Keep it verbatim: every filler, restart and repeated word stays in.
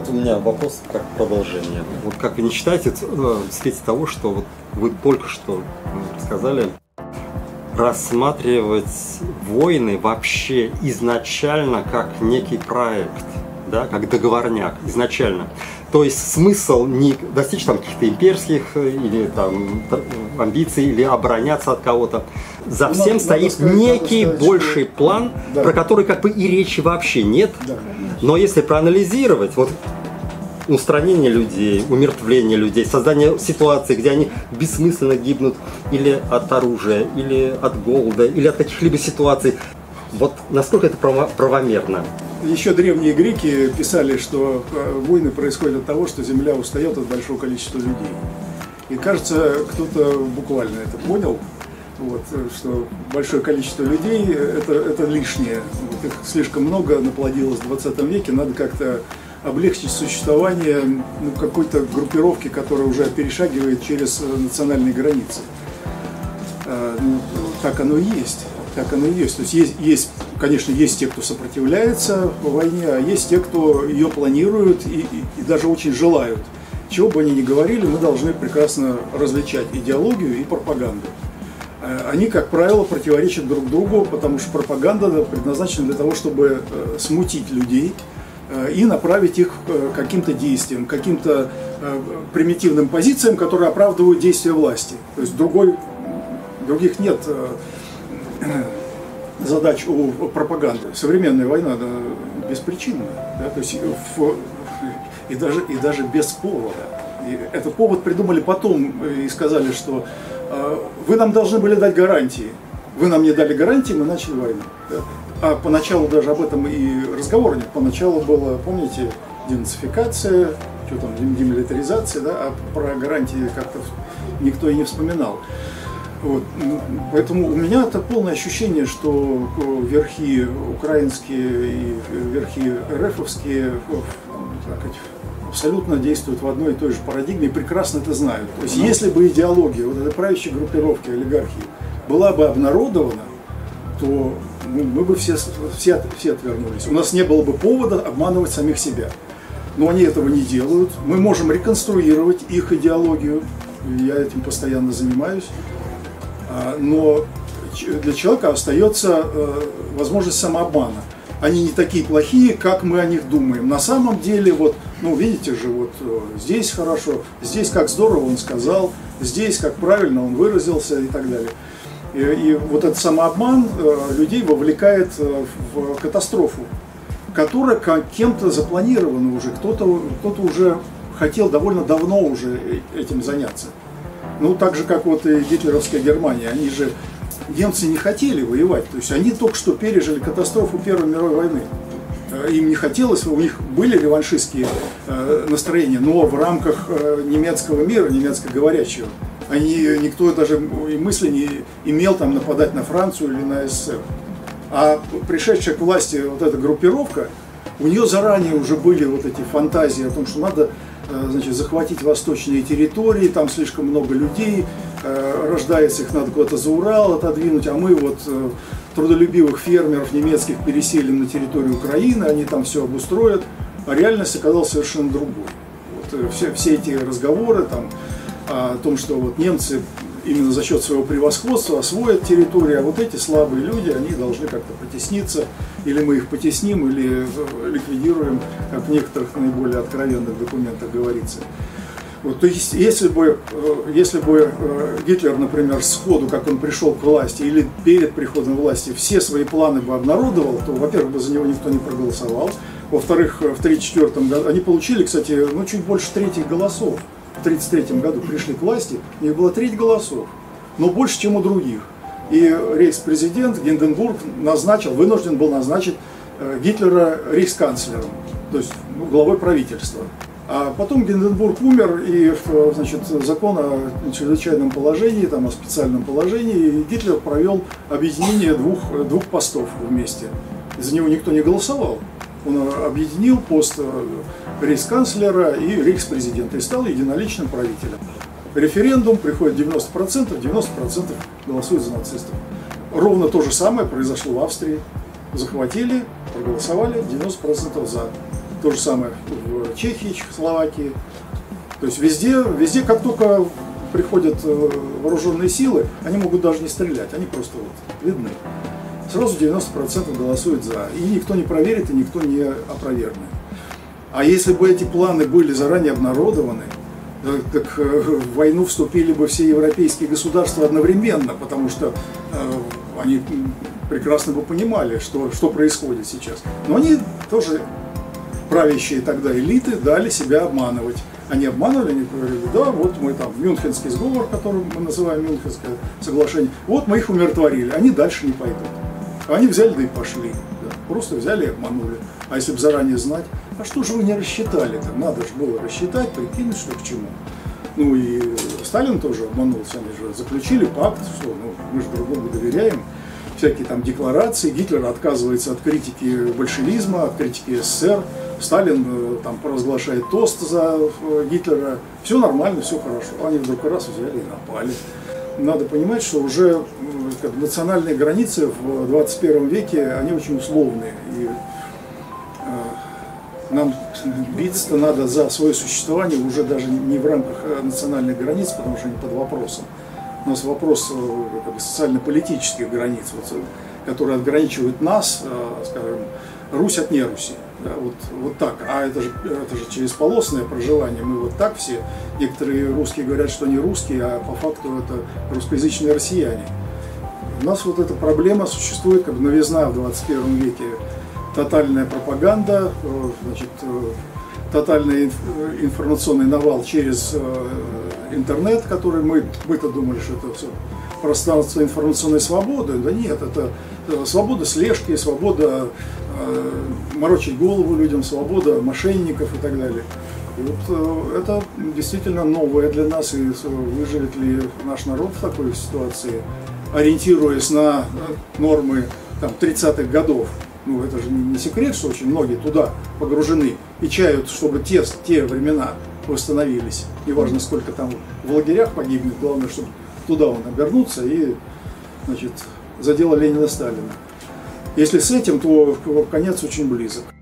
у меня вопрос как продолжение. Вот как вы не считаете, в свете того, что вот вы только что рассказали, рассматривать войны вообще изначально как некий проект, да, как договорняк изначально. То есть смысл не достичь там каких-то имперских или там амбиций, или обороняться от кого-то. За всем надо, стоит надо сказать, некий сказать, больший что... план, да. про который как бы и речи вообще нет. Да, но если проанализировать, вот устранение людей, умертвление людей, создание ситуации, где они бессмысленно гибнут или от оружия, или от голода, или от каких-либо ситуаций, вот насколько это правомерно? Еще древние греки писали, что войны происходят от того, что земля устает от большого количества людей. И кажется, кто-то буквально это понял, вот, что большое количество людей это, это лишнее. Вот их слишком много наплодилось в двадцатом веке, надо как-то облегчить существование ну, какой-то группировки, которая уже перешагивает через национальные границы. А, ну, так оно и есть. Так оно и есть. То есть, есть, есть, конечно, есть те, кто сопротивляется войне, а есть те, кто ее планируют и, и, и даже очень желают. Чего бы они ни говорили, мы должны прекрасно различать идеологию и пропаганду. Они, как правило, противоречат друг другу, потому что пропаганда предназначена для того, чтобы смутить людей и направить их к каким-то действиям, к каким-то примитивным позициям, которые оправдывают действия власти. То есть другой, других нет задач у пропаганды. Современная война да, беспричинная, да, то есть в, и, даже, и даже без повода. И этот повод придумали потом и сказали, что э, вы нам должны были дать гарантии. Вы нам не дали гарантии, мы начали войну. Да. А поначалу даже об этом и разговора нет. Поначалу было, помните, денацификация, что там, демилитаризация, да, а про гарантии как-то никто и не вспоминал. Вот. Поэтому у меня это полное ощущение, что верхи украинские и верхи РФовские абсолютно действуют в одной и той же парадигме и прекрасно это знают. То есть если бы идеология вот этой правящей группировки олигархии была бы обнародована, то мы бы все, все, все отвернулись. У нас не было бы повода обманывать самих себя. Но они этого не делают. Мы можем реконструировать их идеологию. Я этим постоянно занимаюсь. Но для человека остается возможность самообмана. Они не такие плохие, как мы о них думаем. На самом деле, вот, ну, видите же, вот здесь хорошо, здесь как здорово он сказал, здесь как правильно он выразился и так далее. И, и вот этот самообман людей вовлекает в катастрофу, которая кем-то запланирована уже. Кто-то, кто-то уже хотел довольно давно уже этим заняться. Ну, так же, как вот и гитлеровская Германия, они же, немцы не хотели воевать, то есть они только что пережили катастрофу Первой мировой войны. Им не хотелось, у них были реваншистские настроения, но в рамках немецкого мира, немецкоговорящего, они, никто даже и мысли не имел там нападать на Францию или на СССР. А пришедшая к власти вот эта группировка, у нее заранее уже были вот эти фантазии о том, что надо, значит, захватить восточные территории, там слишком много людей, рождается, их надо куда-то за Урал отодвинуть, а мы вот трудолюбивых фермеров немецких переселим на территорию Украины, они там все обустроят, а реальность оказалась совершенно другой. Вот, все, все эти разговоры там, о том, что вот немцы именно за счет своего превосходства освоят территорию, а вот эти слабые люди, они должны как-то потесниться, или мы их потесним, или ликвидируем, как в некоторых наиболее откровенных документах говорится. Вот, то есть, если бы, если бы Гитлер, например, сходу, как он пришел к власти, или перед приходом к власти, все свои планы бы обнародовал, то, во-первых, бы за него никто не проголосовал, во-вторых, в тысяча девятьсот тридцать четвёртом году они получили, кстати, ну, чуть больше трети голосов. В тысяча девятьсот тридцать третьем году пришли к власти, у них было треть голосов, но больше, чем у других. И рейхспрезидент Гинденбург назначил, вынужден был назначить Гитлера рейхсканцлером, то есть ну, главой правительства. А потом Гинденбург умер, и значит, закон о чрезвычайном положении, там, о специальном положении, и Гитлер провел объединение двух, двух постов вместе. За него никто не голосовал. Он объединил пост рейхсканцлера и рейхспрезидента и стал единоличным правителем. Референдум, приходит девяносто процентов, девяносто процентов голосуют за нацистов. Ровно то же самое произошло в Австрии. Захватили, проголосовали, девяносто процентов за. То же самое в Чехии, Чехословакии. То есть везде, везде, как только приходят вооруженные силы, они могут даже не стрелять, они просто вот видны. Сразу девяносто процентов голосуют за. И никто не проверит, и никто не опровергнет. А если бы эти планы были заранее обнародованы, так в войну вступили бы все европейские государства одновременно, потому что э, они прекрасно бы понимали, что, что происходит сейчас. Но они тоже, правящие тогда элиты, дали себя обманывать. Они обманывали, они говорили, да, вот мы там, Мюнхенский сговор, который мы называем Мюнхенское соглашение, вот мы их умиротворили, они дальше не пойдут. Они взяли, да и пошли. Да, просто взяли и обманули. А если бы заранее знать, а что же вы не рассчитали-то? Надо же было рассчитать, прикинуть, что к чему. Ну и Сталин тоже обманулся, они же заключили пакт, что ну, мы же друг другу доверяем. Всякие там декларации, Гитлер отказывается от критики большевизма, от критики СССР, Сталин там провозглашает тост за Гитлера, все нормально, все хорошо. Они вдруг раз взяли и напали. Надо понимать, что уже как, национальные границы в двадцать первом веке, они очень условные. И э, нам биться надо за свое существование уже даже не в рамках национальных границ, потому что они под вопросом. У нас вопрос как бы, социально-политических границ, вот, которые отграничивают нас, э, скажем, Русь от неруси. Да, вот, вот так. А это же, это же через полосное проживание. Мы вот так все. Некоторые русские говорят, что они русские, а по факту это русскоязычные россияне. У нас вот эта проблема существует, как бы новизна в двадцать первом веке. Тотальная пропаганда, значит, тотальный информационный навал через интернет, который мы, мы-то думали, что это все пространство информационной свободы. Да нет, это свобода слежки, свобода э, морочить голову людям, свобода мошенников и так далее. И вот э, это действительно новое для нас, и выживет ли наш народ в такой ситуации, ориентируясь на нормы там, тридцатых годов. Ну, это же не секрет, что очень многие туда погружены и чают, чтобы те, те времена восстановились. Неважно, сколько там в лагерях погибнет, главное, чтобы туда он обернуться и, значит, за дело Ленина-Сталина. Если с этим, то конец очень близок.